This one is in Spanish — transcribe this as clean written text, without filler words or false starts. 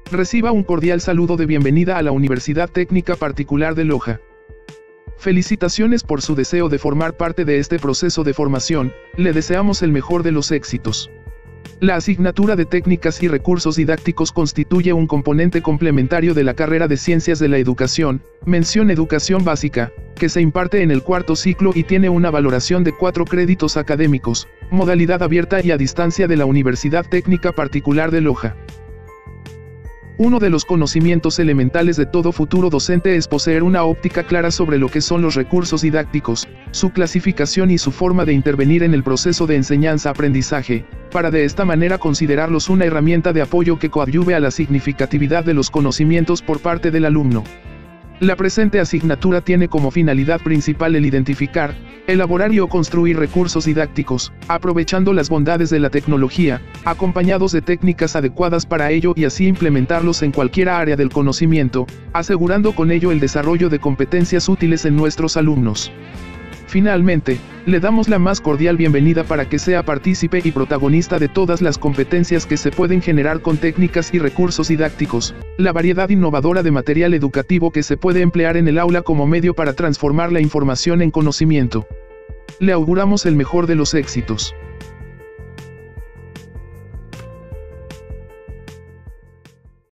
Reciba un cordial saludo de bienvenida a la Universidad Técnica Particular de Loja. Felicitaciones por su deseo de formar parte de este proceso de formación, le deseamos el mejor de los éxitos. La asignatura de Técnicas y Recursos Didácticos constituye un componente complementario de la carrera de Ciencias de la Educación, mención Educación Básica, que se imparte en el cuarto ciclo y tiene una valoración de 4 créditos académicos, modalidad abierta y a distancia de la Universidad Técnica Particular de Loja. Uno de los conocimientos elementales de todo futuro docente es poseer una óptica clara sobre lo que son los recursos didácticos, su clasificación y su forma de intervenir en el proceso de enseñanza-aprendizaje, para de esta manera considerarlos una herramienta de apoyo que coadyuve a la significatividad de los conocimientos por parte del alumno. La presente asignatura tiene como finalidad principal el identificar, elaborar y o construir recursos didácticos, aprovechando las bondades de la tecnología, acompañados de técnicas adecuadas para ello y así implementarlos en cualquier área del conocimiento, asegurando con ello el desarrollo de competencias útiles en nuestros alumnos. Finalmente, le damos la más cordial bienvenida para que sea partícipe y protagonista de todas las competencias que se pueden generar con técnicas y recursos didácticos, la variedad innovadora de material educativo que se puede emplear en el aula como medio para transformar la información en conocimiento. Le auguramos el mejor de los éxitos.